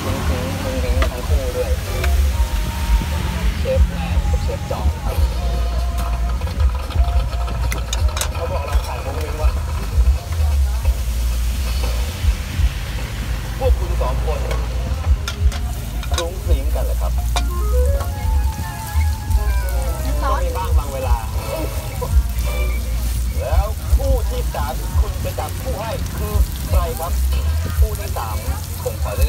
วิ้งทั้งคู่ด้วยเชฟแม่กับเชฟจองครับเขาบอกเราขายมุ้งมิ้งว่าพวกคุณสองคนรุ้งพริ้งกันเหรอครับก็มีบ้างบางเวลาแล้วผู้ที่สามคุณจะจับผู้ให้คือใครครับผู้ที่สามผมขอเลื